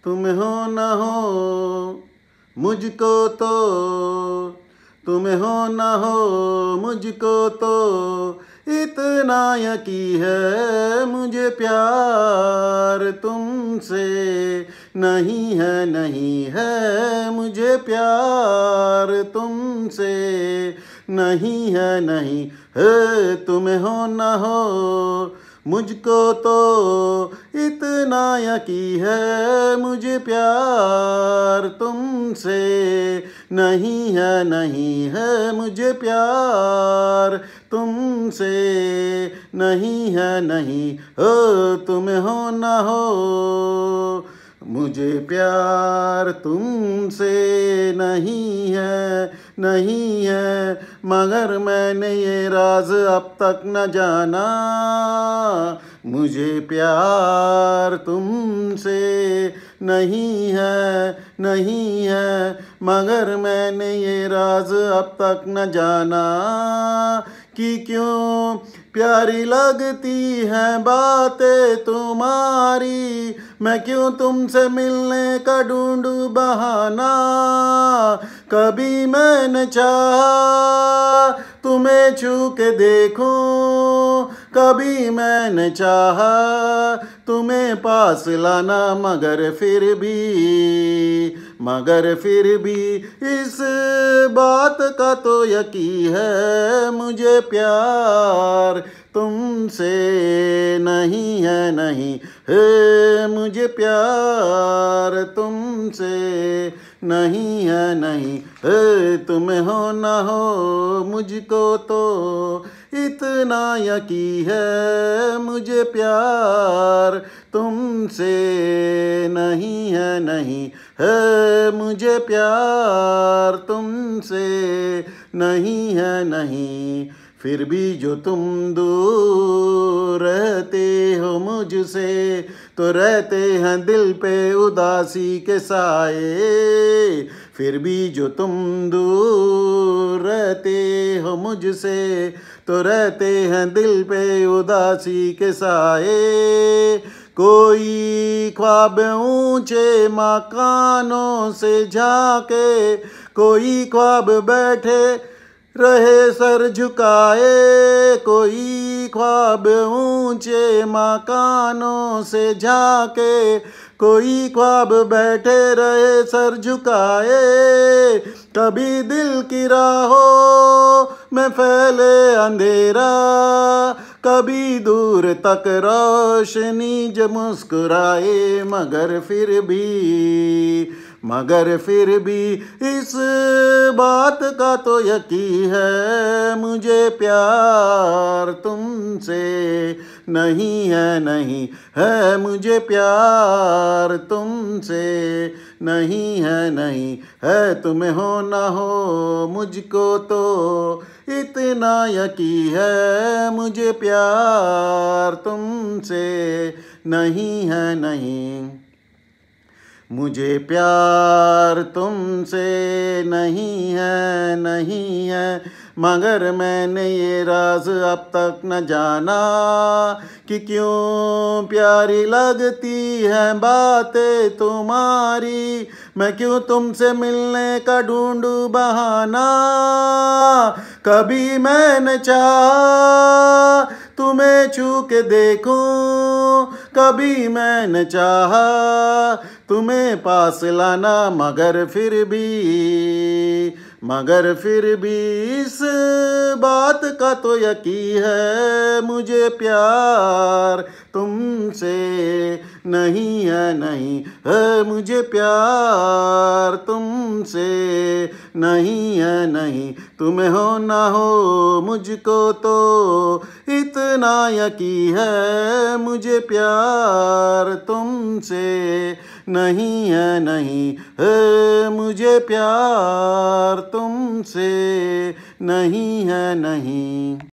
तुम हो न हो मुझको तो, तुम हो न हो मुझको तो इतना यकीन है मुझे प्यार तुमसे। नहीं है नहीं है मुझे प्यार तुमसे, नहीं है नहीं है। तुम हो न हो मुझको तो इतना यकीन है मुझे प्यार तुमसे। नहीं है नहीं है मुझे प्यार तुमसे, नहीं है नहीं हो। तुम हो न हो मुझे प्यार तुमसे नहीं है, नहीं है। मगर मैंने ये राज अब तक न जाना, मुझे प्यार तुमसे नहीं है, नहीं है। मगर मैंने ये राज अब तक न जाना कि क्यों प्यारी लगती हैं बातें तुम्हारी। मैं क्यों तुमसे मिलने का ढूंढूं बहाना। कभी मैंने चाहा तुम्हें छू के देखूं, कभी मैंने चाहा तुम्हें पास लाना। मगर फिर भी इस बात का तो यकीन है मुझे प्यार तुमसे नहीं है, नहीं है मुझे प्यार तुमसे, नहीं है नहीं है। तुम हो न हो मुझको तो इतना यकीन है मुझे प्यार तुमसे। नहीं है नहीं है मुझे प्यार तुमसे, नहीं है नहीं। फिर भी जो तुम दूर रहते हो मुझसे, तो रहते हैं दिल पे उदासी के साए। फिर भी जो तुम दूर रहते हो मुझसे, तो रहते हैं दिल पे उदासी के साए। कोई ख्वाब ऊंचे मकानों से झांके, कोई ख्वाब बैठे रहे सर झुकाए। कोई ख्वाब ऊंचे मकानों से झांके, कोई ख्वाब बैठे रहे सर झुकाए। कभी दिल की राहों में फैले अंधेरा, कभी दूर तक रोशनी जब मुस्कुराए। मगर फिर भी इस बात का तो यकीन है मुझे प्यार तुमसे नहीं है, नहीं है मुझे प्यार तुमसे, नहीं है नहीं है। तुम हो न हो मुझको तो इतना यकीन है मुझे प्यार तुमसे, नहीं है नहीं। मुझे प्यार तुमसे नहीं है, नहीं है। मगर मैंने ये राज अब तक न जाना कि क्यों प्यारी लगती हैं बातें तुम्हारी। मैं क्यों तुमसे मिलने का ढूंढूं बहाना। कभी मैंने चाहा तुम्हें छू के देखूं, कभी मैंने चाहा तुम्हें पास लाना। मगर फिर भी इस बात का तो यकीन है मुझे प्यार तुमसे नहीं है, नहीं है मुझे प्यार तुमसे, नहीं है नहीं। तुम हो न हो मुझको तो इतना यकीन है मुझे प्यार तुमसे, नहीं है नहीं है मुझे प्यार तुमसे, नहीं है नहीं।